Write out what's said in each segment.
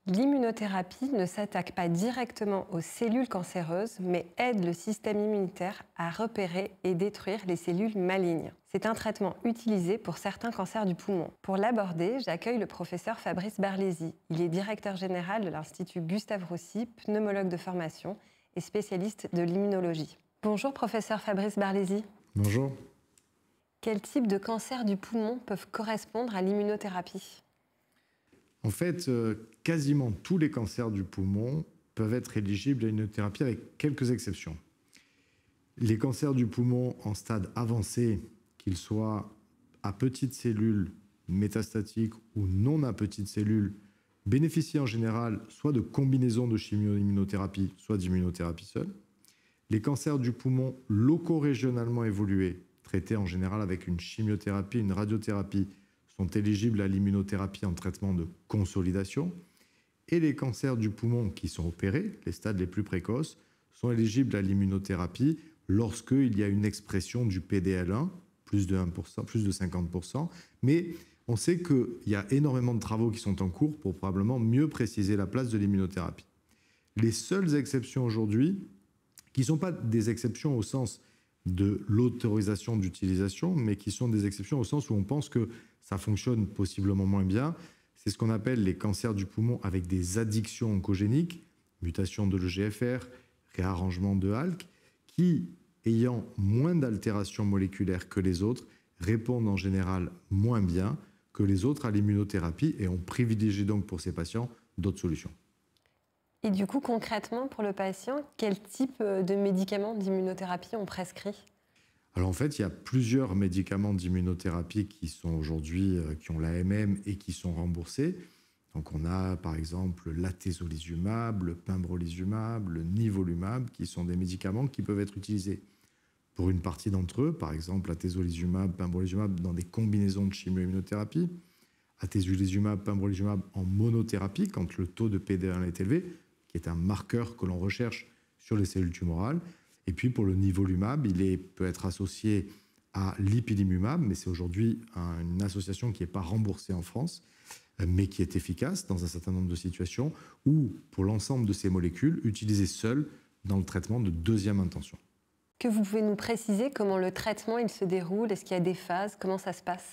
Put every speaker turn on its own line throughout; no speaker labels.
L'immunothérapie ne s'attaque pas directement aux cellules cancéreuses, mais aide le système immunitaire à repérer et détruire les cellules malignes. C'est un traitement utilisé pour certains cancers du poumon. Pour l'aborder, j'accueille le professeur Fabrice Barlési. Il est directeur général de l'Institut Gustave Roussy, pneumologue de formation et spécialiste de l'immunologie. Bonjour professeur Fabrice Barlési.
Bonjour.
Quels types de cancers du poumon peuvent correspondre à l'immunothérapie ?
En fait, quasiment tous les cancers du poumon peuvent être éligibles à une thérapie avec quelques exceptions. Les cancers du poumon en stade avancé, qu'ils soient à petites cellules métastatiques ou non à petites cellules, bénéficient en général soit de combinaisons de chimio-immunothérapie, soit d'immunothérapie seule. Les cancers du poumon loco-régionalement évolués, traités en général avec une chimiothérapie, une radiothérapie, sont éligibles à l'immunothérapie en traitement de consolidation. Et les cancers du poumon qui sont opérés, les stades les plus précoces, sont éligibles à l'immunothérapie lorsqu'il y a une expression du PDL1, plus de 1%, plus de 50%. Mais on sait qu'il y a énormément de travaux qui sont en cours pour probablement mieux préciser la place de l'immunothérapie. Les seules exceptions aujourd'hui, qui ne sont pas des exceptions au sens de l'autorisation d'utilisation, mais qui sont des exceptions au sens où on pense que ça fonctionne possiblement moins bien. C'est ce qu'on appelle les cancers du poumon avec des addictions oncogéniques, mutation de l'EGFR, réarrangement de ALK, qui, ayant moins d'altérations moléculaires que les autres, répondent en général moins bien que les autres à l'immunothérapie et on privilégie donc pour ces patients d'autres solutions.
Et du coup, concrètement, pour le patient, quel type de médicaments d'immunothérapie on prescrit ?
Alors en fait, il y a plusieurs médicaments d'immunothérapie qui sont aujourd'hui, qui ont l'AMM et qui sont remboursés. Donc on a par exemple l'atezolizumab, le pembrolizumab, le nivolumab, qui sont des médicaments qui peuvent être utilisés pour une partie d'entre eux, par exemple atezolizumab, pembrolizumab dans des combinaisons de chimio-immunothérapie, atezolizumab, pembrolizumab en monothérapie quand le taux de PD1 est élevé, qui est un marqueur que l'on recherche sur les cellules tumorales. Et puis pour le nivolumab, peut être associé à l'ipilimumab, mais c'est aujourd'hui une association qui n'est pas remboursée en France, mais qui est efficace dans un certain nombre de situations, ou pour l'ensemble de ces molécules, utilisées seules dans le traitement de deuxième intention.
Que vous pouvez nous préciser comment le traitement il se déroule ? Est-ce qu'il y a des phases ? Comment ça se passe ?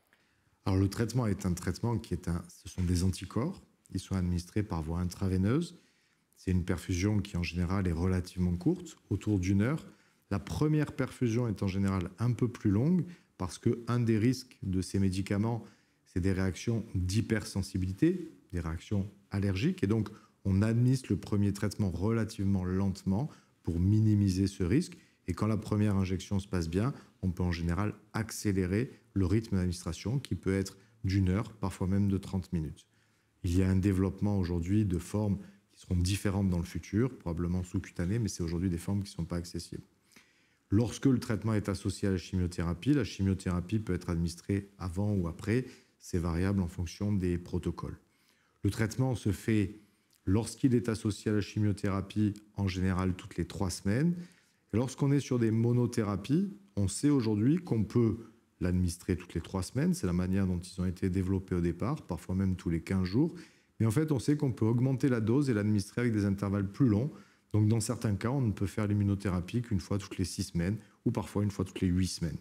Alors le traitement est un traitement ce sont des anticorps, ils sont administrés par voie intraveineuse. C'est une perfusion qui, en général, est relativement courte, autour d'1 heure. La première perfusion est en général un peu plus longue parce qu'un des risques de ces médicaments, c'est des réactions d'hypersensibilité, des réactions allergiques. Et donc, on administre le premier traitement relativement lentement pour minimiser ce risque. Et quand la première injection se passe bien, on peut en général accélérer le rythme d'administration qui peut être d'1 heure, parfois même de 30 minutes. Il y a un développement aujourd'hui de formes qui seront différentes dans le futur, probablement sous-cutanées, mais c'est aujourd'hui des formes qui ne sont pas accessibles. Lorsque le traitement est associé à la chimiothérapie peut être administrée avant ou après, c'est variable en fonction des protocoles. Le traitement se fait lorsqu'il est associé à la chimiothérapie, en général toutes les 3 semaines. Et lorsqu'on est sur des monothérapies, on sait aujourd'hui qu'on peut l'administrer toutes les 3 semaines, c'est la manière dont ils ont été développés au départ, parfois même tous les 15 jours, mais en fait, on sait qu'on peut augmenter la dose et l'administrer avec des intervalles plus longs. Donc, dans certains cas, on ne peut faire l'immunothérapie qu'une fois toutes les 6 semaines ou parfois une fois toutes les 8 semaines.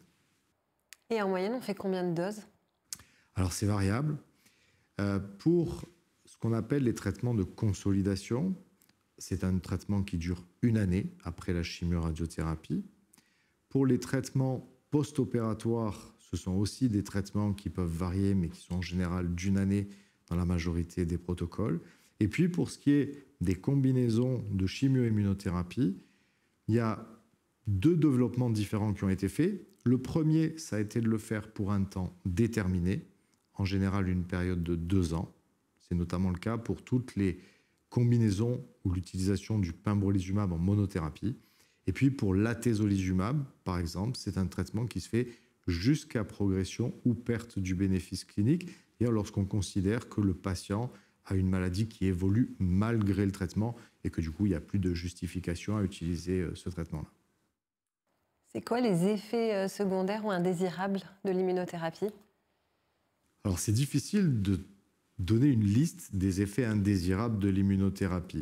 Et en moyenne, on fait combien de doses ?
Alors, c'est variable. Pour ce qu'on appelle les traitements de consolidation, c'est un traitement qui dure 1 année après la chimio-radiothérapie. Pour les traitements post-opératoires, ce sont aussi des traitements qui peuvent varier, mais qui sont en général d'1 année dans la majorité des protocoles. Et puis, pour ce qui est des combinaisons de chimio-immunothérapie, il y a 2 développements différents qui ont été faits. Le premier, ça a été de le faire pour un temps déterminé, en général une période de 2 ans. C'est notamment le cas pour toutes les combinaisons ou l'utilisation du pembrolizumab en monothérapie. Et puis, pour l'atezolizumab, par exemple, c'est un traitement qui se fait jusqu'à progression ou perte du bénéfice clinique, c'est-à-dire lorsqu'on considère que le patient a une maladie qui évolue malgré le traitement et que du coup, il n'y a plus de justification à utiliser ce traitement-là.
C'est quoi les effets secondaires ou indésirables de l'immunothérapie ?
Alors, c'est difficile de donner une liste des effets indésirables de l'immunothérapie.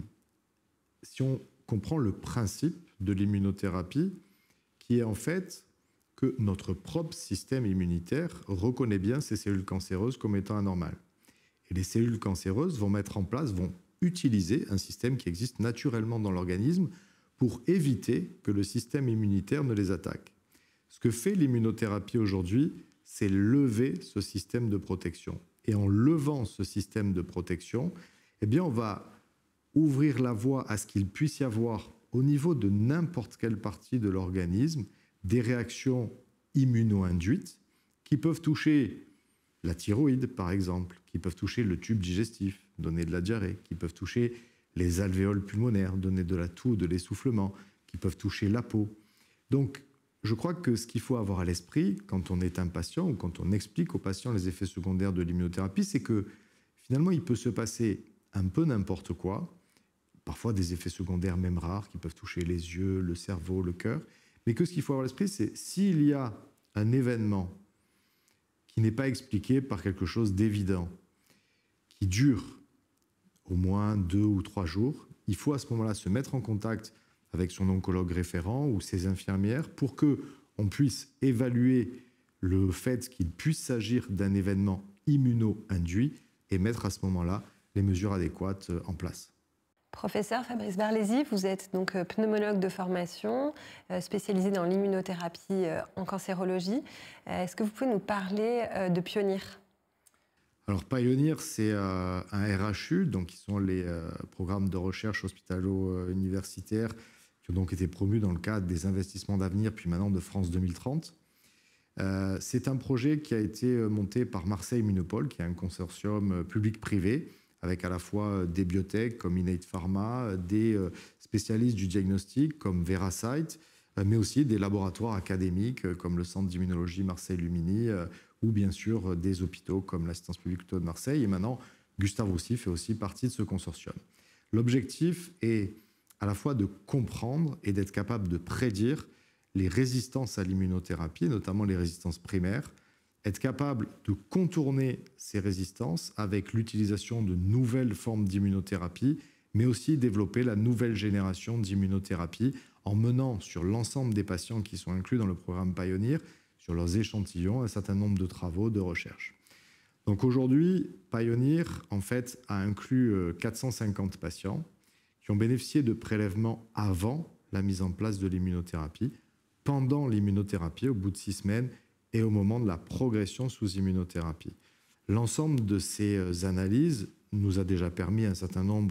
Si on comprend le principe de l'immunothérapie, qui est en fait que notre propre système immunitaire reconnaît bien ces cellules cancéreuses comme étant anormales. Et les cellules cancéreuses vont mettre en place, vont utiliser un système qui existe naturellement dans l'organisme pour éviter que le système immunitaire ne les attaque. Ce que fait l'immunothérapie aujourd'hui, c'est lever ce système de protection. Et en levant ce système de protection, eh bien, on va ouvrir la voie à ce qu'il puisse y avoir au niveau de n'importe quelle partie de l'organisme des réactions immuno-induites qui peuvent toucher la thyroïde, par exemple, qui peuvent toucher le tube digestif, donner de la diarrhée, qui peuvent toucher les alvéoles pulmonaires, donner de la toux, de l'essoufflement, qui peuvent toucher la peau. Donc, je crois que ce qu'il faut avoir à l'esprit quand on est un patient ou quand on explique aux patients les effets secondaires de l'immunothérapie, c'est que finalement, il peut se passer un peu n'importe quoi, parfois des effets secondaires même rares qui peuvent toucher les yeux, le cerveau, le cœur, mais que ce qu'il faut avoir à l'esprit, c'est s'il y a un événement qui n'est pas expliqué par quelque chose d'évident, qui dure au moins 2 ou 3 jours, il faut à ce moment-là se mettre en contact avec son oncologue référent ou ses infirmières pour qu'on puisse évaluer le fait qu'il puisse s'agir d'un événement immuno-induit et mettre à ce moment-là les mesures adéquates en place.
Professeur Fabrice Barlési, vous êtes donc pneumologue de formation, spécialisé dans l'immunothérapie en cancérologie. Est-ce que vous pouvez nous parler de Pionir ?
Alors Pioneer, c'est un RHU, donc qui sont les programmes de recherche hospitalo-universitaires qui ont donc été promus dans le cadre des investissements d'avenir, puis maintenant de France 2030. C'est un projet qui a été monté par Marseille Immunopole, qui est un consortium public-privé, avec à la fois des biotech comme Innate Pharma, des spécialistes du diagnostic comme Veracyte, mais aussi des laboratoires académiques comme le Centre d'immunologie Marseille-Lumini, ou bien sûr des hôpitaux comme l'Assistance publique de Marseille. Et maintenant, Gustave Roussy fait aussi partie de ce consortium. L'objectif est à la fois de comprendre et d'être capable de prédire les résistances à l'immunothérapie, notamment les résistances primaires, être capable de contourner ces résistances avec l'utilisation de nouvelles formes d'immunothérapie, mais aussi développer la nouvelle génération d'immunothérapie en menant sur l'ensemble des patients qui sont inclus dans le programme Pioneer, sur leurs échantillons, un certain nombre de travaux de recherche. Donc aujourd'hui, Pioneer, en fait, a inclus 450 patients qui ont bénéficié de prélèvements avant la mise en place de l'immunothérapie, pendant l'immunothérapie, au bout de 6 semaines, et au moment de la progression sous immunothérapie. L'ensemble de ces analyses nous a déjà permis un certain nombre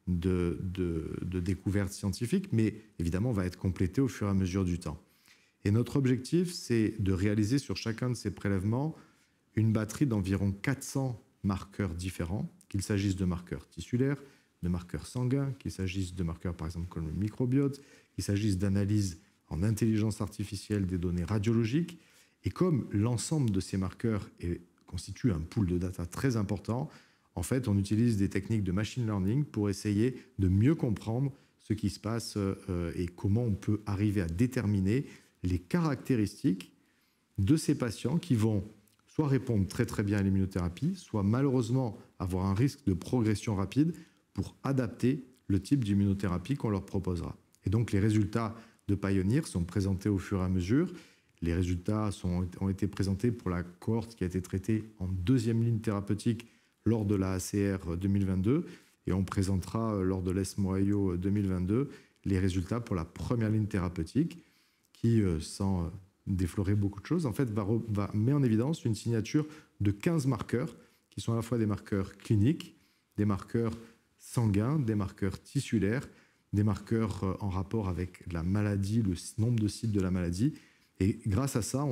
de découvertes scientifiques, mais évidemment va être complété au fur et à mesure du temps. Et notre objectif, c'est de réaliser sur chacun de ces prélèvements une batterie d'environ 400 marqueurs différents, qu'il s'agisse de marqueurs tissulaires, de marqueurs sanguins, qu'il s'agisse de marqueurs par exemple comme le microbiote, qu'il s'agisse d'analyses en intelligence artificielle des données radiologiques. Et comme l'ensemble de ces marqueurs constitue un pool de data très important, en fait, on utilise des techniques de machine learning pour essayer de mieux comprendre ce qui se passe et comment on peut arriver à déterminer les caractéristiques de ces patients qui vont soit répondre très très bien à l'immunothérapie, soit malheureusement avoir un risque de progression rapide pour adapter le type d'immunothérapie qu'on leur proposera. Et donc les résultats de Pioneer sont présentés au fur et à mesure. Les résultats ont été présentés pour la cohorte qui a été traitée en 2e ligne thérapeutique lors de la ACR 2022 et on présentera lors de l'ESMO-IO 2022 les résultats pour la 1re ligne thérapeutique qui, sans déflorer beaucoup de choses, en fait, met en évidence une signature de 15 marqueurs qui sont à la fois des marqueurs cliniques, des marqueurs sanguins, des marqueurs tissulaires, des marqueurs en rapport avec la maladie, le nombre de sites de la maladie. Et grâce à ça,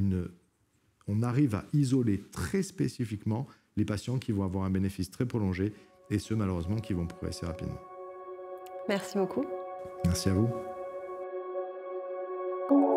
on arrive à isoler très spécifiquement les patients qui vont avoir un bénéfice très prolongé et ceux malheureusement qui vont progresser rapidement.
Merci beaucoup.
Merci à vous.